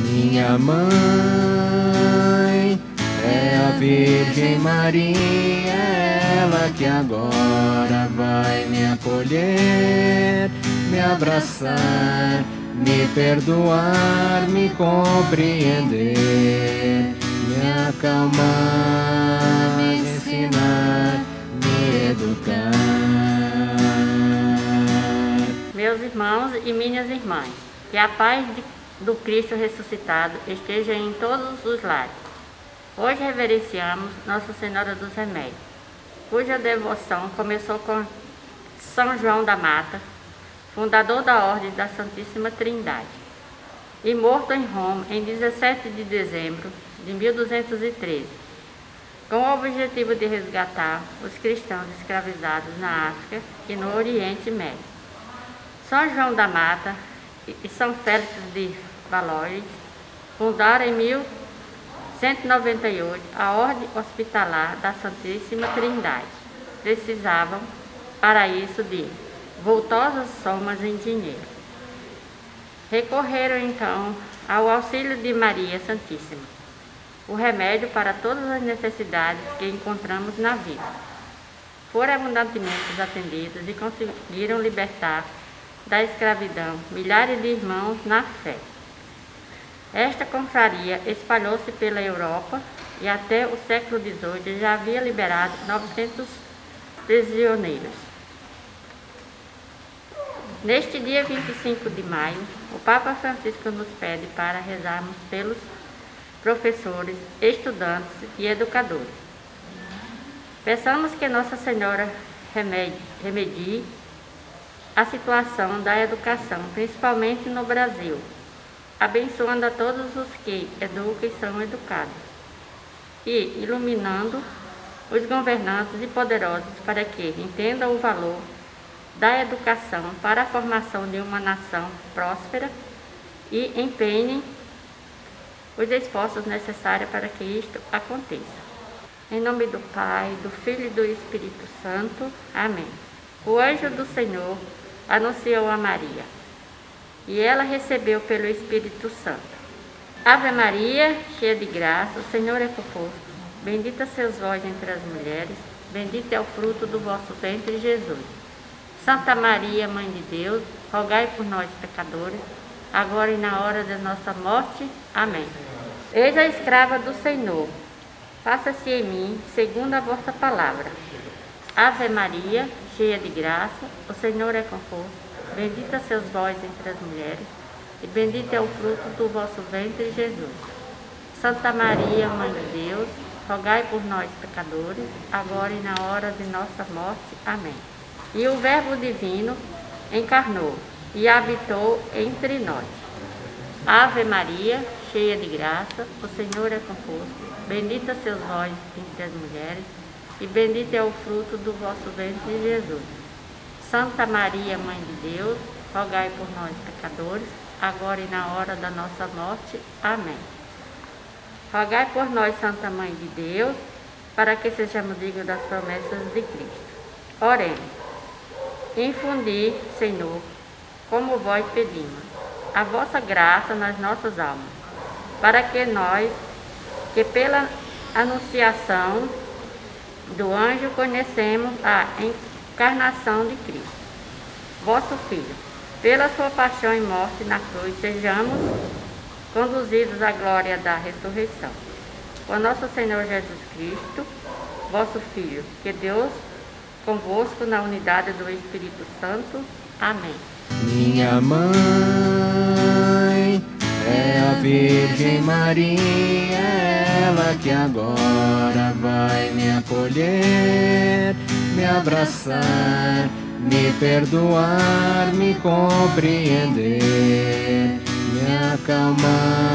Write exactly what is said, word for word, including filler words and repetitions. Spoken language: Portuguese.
Minha mãe é a Virgem Maria, ela que agora vai me acolher, me abraçar, me perdoar, me compreender, me acalmar, me ensinar, me educar. Meus irmãos e minhas irmãs, que a paz de, do Cristo ressuscitado esteja em todos os lares. Hoje reverenciamos Nossa Senhora dos Remédios, cuja devoção começou com São João da Mata, fundador da Ordem da Santíssima Trindade, e morto em Roma em dezessete de dezembro de mil duzentos e treze, com o objetivo de resgatar os cristãos escravizados na África e no Oriente Médio. São João da Mata e São Félix de Valois fundaram em mil cento e noventa e oito a Ordem Hospitalar da Santíssima Trindade. Precisavam, para isso, de vultosas somas em dinheiro. Recorreram, então, ao auxílio de Maria Santíssima, o remédio para todas as necessidades que encontramos na vida. Foram abundantemente atendidos e conseguiram libertar da escravidão milhares de irmãos na fé. Esta confraria espalhou-se pela Europa e até o século dezoito já havia liberado novecentos prisioneiros. Neste dia vinte e cinco de maio, o Papa Francisco nos pede para rezarmos pelos professores, estudantes e educadores. Peçamos que Nossa Senhora remedie a situação da educação, principalmente no Brasil, abençoando a todos os que educam e são educados, e iluminando os governantes e poderosos para que entendam o valor da educação para a formação de uma nação próspera e empenhem os esforços necessários para que isto aconteça. Em nome do Pai, do Filho e do Espírito Santo. Amém. O anjo do Senhor anunciou a Maria, e ela recebeu pelo Espírito Santo. Ave Maria, cheia de graça, o Senhor é convosco. Bendita sois vós entre as mulheres, bendito é o fruto do vosso ventre, Jesus. Santa Maria, Mãe de Deus, rogai por nós, pecadores, agora e na hora da nossa morte. Amém. Eis a escrava do Senhor, faça-se em mim segundo a vossa palavra. Ave Maria, cheia de graça, o Senhor é convosco. Bendita sois vós entre as mulheres, e bendito é o fruto do vosso ventre, Jesus. Santa Maria, Mãe de Deus, rogai por nós, pecadores, agora e na hora de nossa morte. Amém. E o Verbo Divino encarnou e habitou entre nós. Ave Maria, cheia de graça, o Senhor é convosco. Bendita sois vós entre as mulheres, e bendito é o fruto do vosso ventre, Jesus. Santa Maria, Mãe de Deus, rogai por nós, pecadores, agora e na hora da nossa morte. Amém. Rogai por nós, Santa Mãe de Deus, para que sejamos dignos das promessas de Cristo. Oremos. Infundi, Senhor, como vós pedimos, a vossa graça nas nossas almas, para que nós, que pela anunciação do anjo conhecemos a encarnação de Cristo, vosso Filho, pela sua paixão e morte na cruz, sejamos conduzidos à glória da ressurreição. Por nosso Senhor Jesus Cristo, vosso Filho, que Deus convosco na unidade do Espírito Santo. Amém. Minha mãe é a Virgem Maria, ela que agora vai me acolher, me abraçar, me perdoar, me compreender, me acalmar,